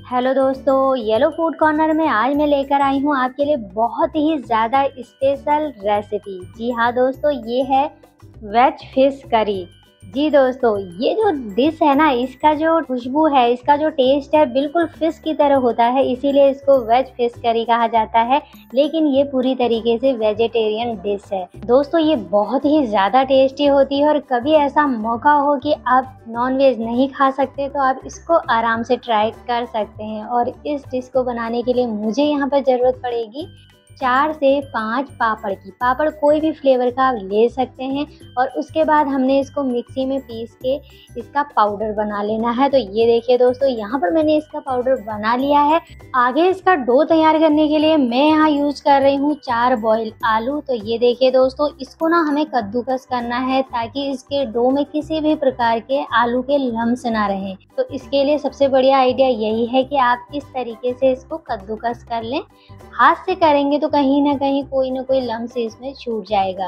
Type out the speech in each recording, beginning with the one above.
Hello दोस्तों, yellow food corner में आज मैं लेकर आई हूँ आपके लिए बहुत ही ज़्यादा स्पेशल रेसिपी। जी हाँ दोस्तों, ये है वेज फिश करी। जी दोस्तों, ये जो डिश है ना, इसका जो खुशबू है, इसका जो टेस्ट है, बिल्कुल फिश की तरह होता है, इसीलिए इसको वेज फिश करी कहा जाता है। लेकिन ये पूरी तरीके से वेजिटेरियन डिश है। दोस्तों, ये बहुत ही ज़्यादा टेस्टी होती है और कभी ऐसा मौका हो कि आप नॉन वेज नहीं खा सकते तो आप इसको आराम से ट्राई कर सकते हैं। और इस डिश को बनाने के लिए मुझे यहाँ पर ज़रूरत पड़ेगी 4 से 5 पापड़ की। पापड़ कोई भी फ्लेवर का आप ले सकते हैं। और उसके बाद हमने इसको मिक्सी में पीस के इसका पाउडर बना लेना है। तो ये देखिए दोस्तों, यहाँ पर मैंने इसका पाउडर बना लिया है। आगे इसका डो तैयार करने के लिए मैं यहाँ यूज कर रही हूँ 4 बॉयल आलू। तो ये देखिए दोस्तों, इसको ना हमें कद्दूकस करना है ताकि इसके डो में किसी भी प्रकार के आलू के लम्स ना रहें। तो इसके लिए सबसे बढ़िया आइडिया यही है कि आप इस तरीके से इसको कद्दूकस कर लें। हाथ से करेंगे तो कहीं ना कहीं कोई ना कोई लम्स इसमें छूट जाएगा।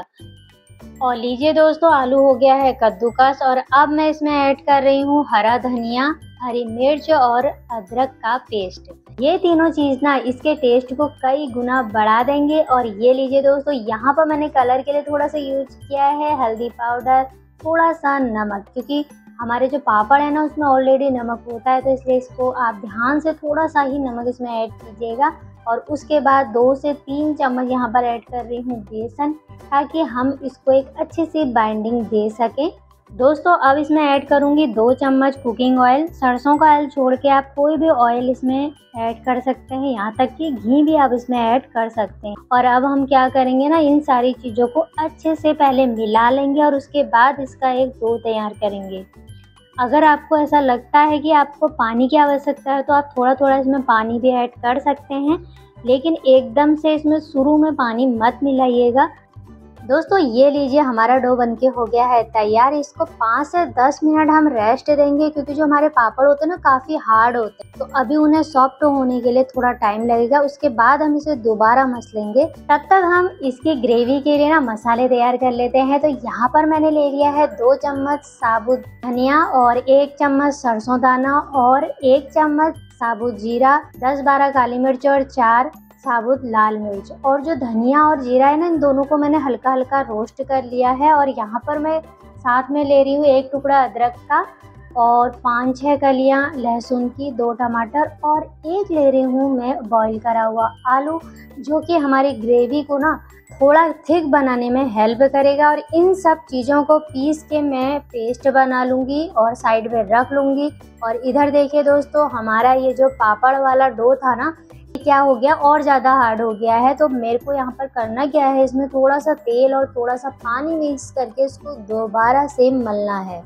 और लीजिए दोस्तों, आलू हो गया है कद्दूकस। और अब मैं इसमें ऐड कर रही हूँ हरा धनिया, हरी मिर्च और अदरक का पेस्ट। ये तीनों चीज़ ना इसके टेस्ट को कई गुना बढ़ा देंगे। और ये लीजिए दोस्तों, यहाँ पर मैंने कलर के लिए थोड़ा सा यूज किया है हल्दी पाउडर, थोड़ा सा नमक, क्योंकि हमारे जो पापड़ है ना उसमें ऑलरेडी नमक होता है, तो इसलिए इसको आप ध्यान से थोड़ा सा ही नमक इसमें ऐड कीजिएगा। और उसके बाद 2 से 3 चम्मच यहाँ पर ऐड कर रही हूँ बेसन, ताकि हम इसको एक अच्छी सी बाइंडिंग दे सकें। दोस्तों, अब इसमें ऐड करूँगी 2 चम्मच कुकिंग ऑयल। सरसों का ऑयल छोड़ के आप कोई भी ऑयल इसमें ऐड कर सकते हैं, यहाँ तक कि घी भी आप इसमें ऐड कर सकते हैं। और अब हम क्या करेंगे ना, इन सारी चीज़ों को अच्छे से पहले मिला लेंगे और उसके बाद इसका एक डो तैयार करेंगे। अगर आपको ऐसा लगता है कि आपको पानी की आवश्यकता है तो आप थोड़ा थोड़ा इसमें पानी भी ऐड कर सकते हैं, लेकिन एकदम से इसमें शुरू में पानी मत मिलाइएगा। दोस्तों, ये लीजिए हमारा डो बनके हो गया है तैयार। इसको 5 से 10 मिनट हम रेस्ट देंगे, क्योंकि जो हमारे पापड़ होते हैं ना काफ़ी हार्ड होते हैं, तो अभी उन्हें सॉफ्ट होने के लिए थोड़ा टाइम लगेगा। उसके बाद हम इसे दोबारा मस लेंगे। तब तक हम इसकी ग्रेवी के लिए ना मसाले तैयार कर लेते हैं। तो यहाँ पर मैंने ले लिया है 2 चम्मच साबुत धनिया और 1 चम्मच सरसों दाना और 1 चम्मच साबुत जीरा, 10-12 काली मिर्च और 4 साबुत लाल मिर्च। और जो धनिया और जीरा है ना, इन दोनों को मैंने हल्का हल्का रोस्ट कर लिया है। और यहाँ पर मैं साथ में ले रही हूँ 1 टुकड़ा अदरक का और 5-6 कलियाँ लहसुन की, 2 टमाटर और 1 ले रही हूँ मैं बॉईल करा हुआ आलू, जो कि हमारी ग्रेवी को ना थोड़ा थिक बनाने में हेल्प करेगा। और इन सब चीज़ों को पीस के मैं पेस्ट बना लूँगी और साइड में रख लूँगी। और इधर देखिए दोस्तों, हमारा ये जो पापड़ वाला डो था ना, क्या हो गया, और ज़्यादा हार्ड हो गया है। तो मेरे को यहाँ पर करना क्या है, इसमें थोड़ा सा तेल और थोड़ा सा पानी मिक्स करके इसको दोबारा से मलना है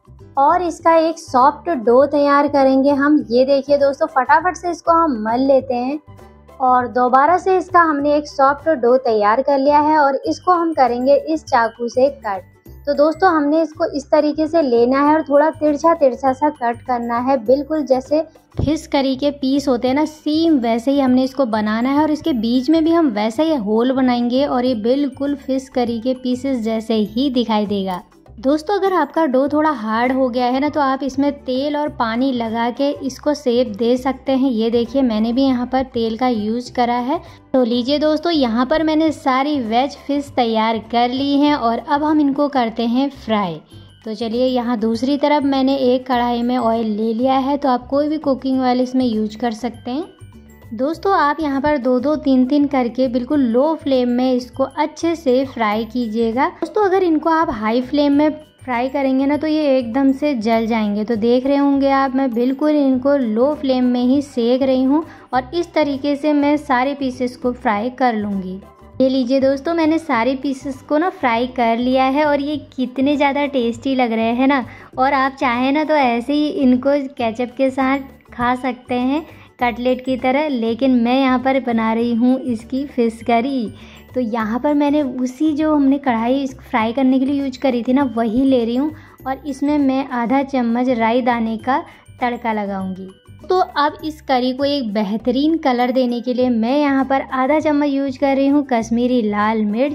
और इसका एक सॉफ्ट डो तैयार करेंगे हम। ये देखिए दोस्तों, फटाफट से इसको हम मल लेते हैं और दोबारा से इसका हमने एक सॉफ्ट डो तैयार कर लिया है। और इसको हम करेंगे इस चाकू से कट। तो दोस्तों, हमने इसको इस तरीके से लेना है और थोड़ा तिरछा तिरछा सा कट करना है, बिल्कुल जैसे फिश करी के पीस होते हैं ना, सेम वैसे ही हमने इसको बनाना है। और इसके बीच में भी हम वैसे ही होल बनाएंगे और ये बिल्कुल फिश करी के पीसेस जैसे ही दिखाई देगा। दोस्तों, अगर आपका डो थोड़ा हार्ड हो गया है ना, तो आप इसमें तेल और पानी लगा के इसको शेप दे सकते हैं। ये देखिए, मैंने भी यहाँ पर तेल का यूज करा है। तो लीजिए दोस्तों, यहाँ पर मैंने सारी वेज फिश तैयार कर ली हैं और अब हम इनको करते हैं फ्राई। तो चलिए, यहाँ दूसरी तरफ मैंने एक कढ़ाई में ऑयल ले लिया है। तो आप कोई भी कुकिंग ऑयल इसमें यूज कर सकते हैं। दोस्तों, आप यहाँ पर 2-2, 3-3 करके बिल्कुल लो फ्लेम में इसको अच्छे से फ्राई कीजिएगा। दोस्तों, अगर इनको आप हाई फ्लेम में फ्राई करेंगे ना, तो ये एकदम से जल जाएंगे। तो देख रहे होंगे आप, मैं बिल्कुल इनको लो फ्लेम में ही सेक रही हूँ और इस तरीके से मैं सारे पीसेस को फ्राई कर लूँगी। ये लीजिए दोस्तों, मैंने सारे पीसेस को ना फ्राई कर लिया है और ये कितने ज़्यादा टेस्टी लग रहे हैं ना। और आप चाहें ना तो ऐसे ही इनको केचप के साथ खा सकते हैं, कटलेट की तरह। लेकिन मैं यहाँ पर बना रही हूँ इसकी फिश करी। तो यहाँ पर मैंने उसी जो हमने कढ़ाई फ्राई करने के लिए यूज करी थी ना, वही ले रही हूँ। और इसमें मैं आधा चम्मच राई दाने का तड़का लगाऊंगी। तो अब इस करी को एक बेहतरीन कलर देने के लिए मैं यहाँ पर आधा चम्मच यूज कर रही हूँ कश्मीरी लाल मिर्च।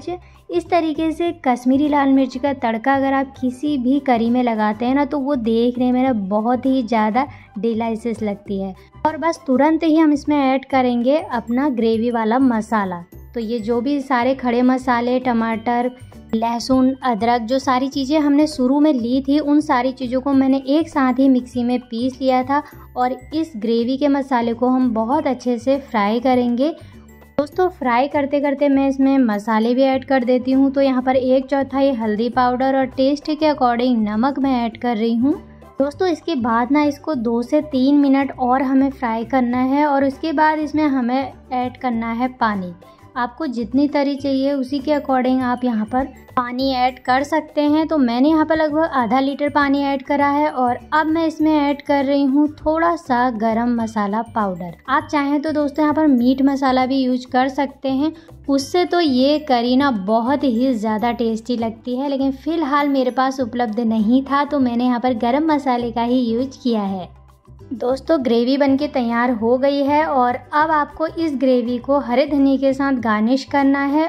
इस तरीके से कश्मीरी लाल मिर्च का तड़का अगर आप किसी भी करी में लगाते हैं ना तो वो देखने में ना बहुत ही ज़्यादा डिलीशियस लगती है। और बस तुरंत ही हम इसमें ऐड करेंगे अपना ग्रेवी वाला मसाला। तो ये जो भी सारे खड़े मसाले, टमाटर, लहसुन, अदरक, जो सारी चीज़ें हमने शुरू में ली थी उन सारी चीज़ों को मैंने एक साथ ही मिक्सी में पीस लिया था। और इस ग्रेवी के मसाले को हम बहुत अच्छे से फ्राई करेंगे। दोस्तों फ्राई करते करते मैं इसमें मसाले भी ऐड कर देती हूँ। तो यहाँ पर 1/4 हल्दी पाउडर और टेस्ट के अकॉर्डिंग नमक मैं ऐड कर रही हूँ। दोस्तों इसके बाद ना इसको 2 से 3 मिनट और हमें फ्राई करना है और उसके बाद इसमें हमें ऐड करना है पानी। आपको जितनी तरी चाहिए उसी के अकॉर्डिंग आप यहाँ पर पानी ऐड कर सकते हैं। तो मैंने यहाँ पर लगभग आधा लीटर पानी ऐड करा है और अब मैं इसमें ऐड कर रही हूँ थोड़ा सा गरम मसाला पाउडर। आप चाहें तो दोस्तों यहाँ पर मीट मसाला भी यूज कर सकते हैं, उससे तो ये करी ना बहुत ही ज़्यादा टेस्टी लगती है। लेकिन फ़िलहाल मेरे पास उपलब्ध नहीं था तो मैंने यहाँ पर गरम मसाले का ही यूज किया है। दोस्तों ग्रेवी बनके तैयार हो गई है और अब आपको इस ग्रेवी को हरे धनिया के साथ गार्निश करना है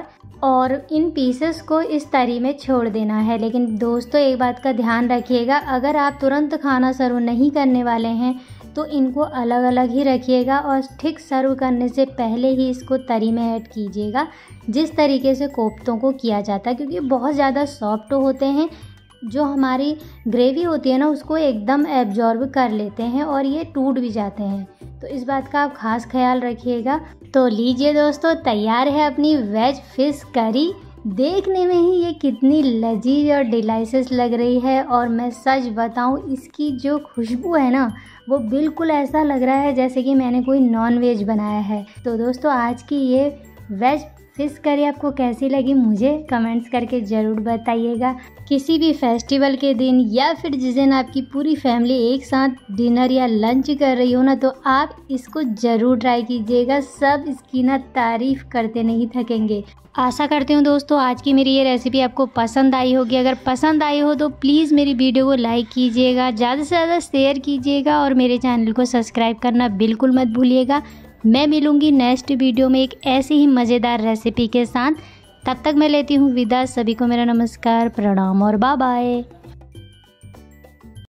और इन पीसेस को इस तरी में छोड़ देना है। लेकिन दोस्तों एक बात का ध्यान रखिएगा, अगर आप तुरंत खाना सर्व नहीं करने वाले हैं तो इनको अलग अलग ही रखिएगा और ठीक सर्व करने से पहले ही इसको तरी में ऐड कीजिएगा, जिस तरीके से कोफ्तों को किया जाता है, क्योंकि बहुत ज़्यादा सॉफ्ट होते हैं। जो हमारी ग्रेवी होती है ना उसको एकदम एब्जॉर्ब कर लेते हैं और ये टूट भी जाते हैं, तो इस बात का आप खास ख्याल रखिएगा। तो लीजिए दोस्तों तैयार है अपनी वेज फिश करी। देखने में ही ये कितनी लजीज और डिलीशियस लग रही है और मैं सच बताऊं इसकी जो खुशबू है ना वो बिल्कुल ऐसा लग रहा है जैसे कि मैंने कोई नॉन वेज बनाया है। तो दोस्तों आज की ये वेज फिश करी आपको कैसी लगी मुझे कमेंट्स करके ज़रूर बताइएगा। किसी भी फेस्टिवल के दिन या फिर जिस दिन आपकी पूरी फैमिली एक साथ डिनर या लंच कर रही हो ना तो आप इसको ज़रूर ट्राई कीजिएगा। सब इसकी ना तारीफ़ करते नहीं थकेंगे। आशा करती हूँ दोस्तों आज की मेरी ये रेसिपी आपको पसंद आई होगी। अगर पसंद आई हो तो प्लीज़ मेरी वीडियो को लाइक कीजिएगा, ज़्यादा से ज़्यादा शेयर कीजिएगा और मेरे चैनल को सब्सक्राइब करना बिल्कुल मत भूलिएगा। मैं मिलूँगी नेक्स्ट वीडियो में एक ऐसी ही मज़ेदार रेसिपी के साथ। तब तक मैं लेती हूँ विदा। सभी को मेरा नमस्कार, प्रणाम और बाय बाय।